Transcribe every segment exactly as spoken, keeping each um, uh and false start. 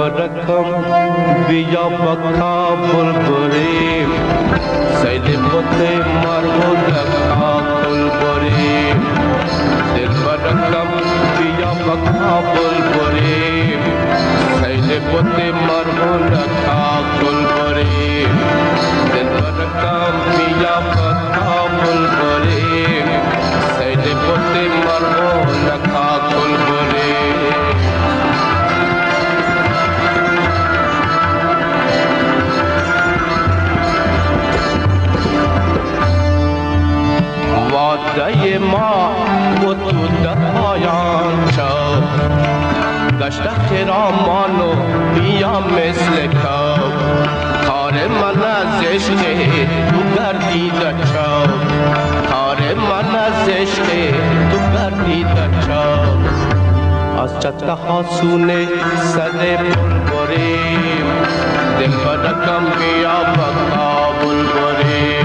برکم بیا بکا بلبلی سیل بوت مرغود کا بلبلی دل برکم بیا بکا بلبلی سیل بوت مرغود کا بلبلی دل برکم بیا بکا بلبلی سیل بوت مرغود کا بلبلی وعده ما و تو در پایان شد گشت خرامان و بیا مثل کب کار من از عشق تو گردیده چاو کار من از عشق تو گردیده چاو از چت حسونه صد بلبلی دل برکم بیا بکا بلبلی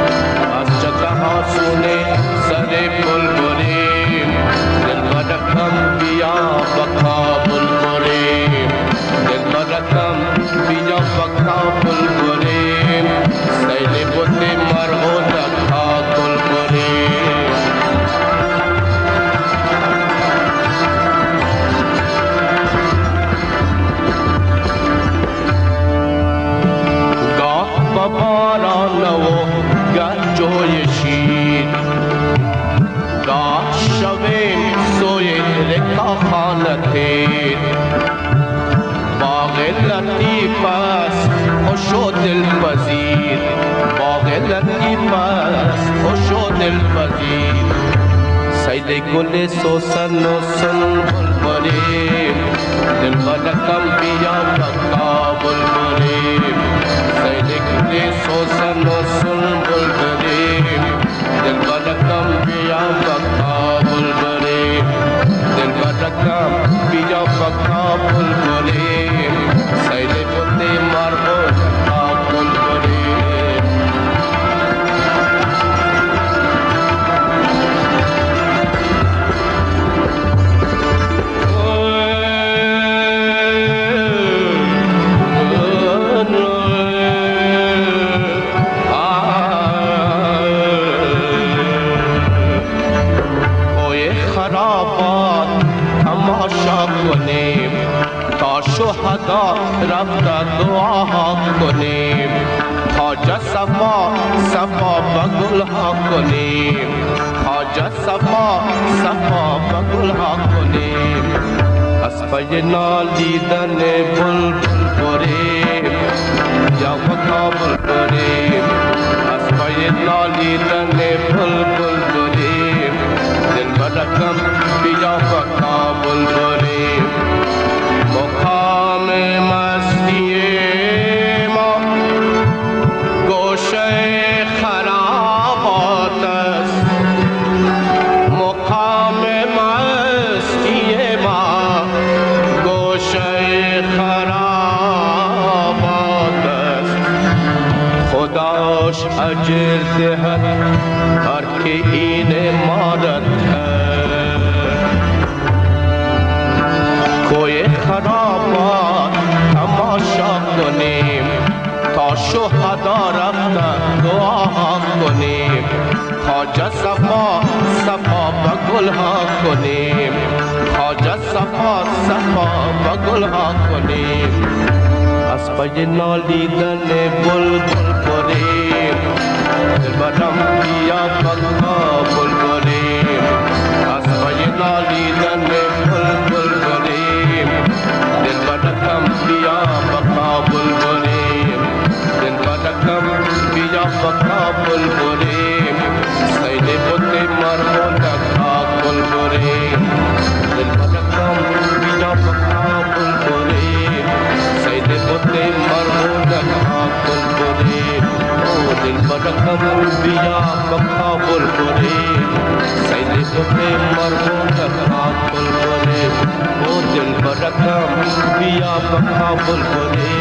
حسونه سر بلبلی دل برکم بیا بکا بلبلی دل برکم بیا بکا بلبلی سیل بوت مرغود کا بلبلی گاه بباران و گه جوی شیر گاه شویم سوی رکا خانتیر باغ لطیف است خوش و دلپذیر باغ لطیف است خوش و دلپذیر سید گل سوسن و سنبل دل برکم بیا بکا بلبلی سید گل سوسن و سنبل دل برکم بیا بکا بلبلی دل برکم بیا بکا بلبلی سید بوت مرغود کا بلبلی شهدا رفت دعا کنیم خواجه صفا صفا بگل ها کنیم خواجه صفا صفا بگل ها کنیم از پی نالیدن بلبل بریم یا بکا بلبلیم از پی نالیدن بلبل بریم دل برکم بیا بکا بلبلیم مقام مستی ما گوشه خرابات است مقام مستی ما گوشه خرابات است خداش اجر دهد هر که این مارد کوی خرابات تماشا کنیم تا شهدا رفتن دعا کنیم خواجه صفا صفا بگل ها کنیم خواجه صفا صفا بگل ها کنیم از پی نالیدن بلبل بریم دل برم بیا بکا بلبلیم از پی نالیدن بلبل بریم دل برکم بیا بکا بلبلیم دل برکم بیا بکا بلبلیم سیل بوت مرغود کا بلبلیم دل برکم بیا بکا بلبلیم سیل بوت مرغود کا بلبلیم دل برکم بیا بکا بلبلیم سیل بوت مرغود کا بلبلیم دل برکم بیا بکا بلبلی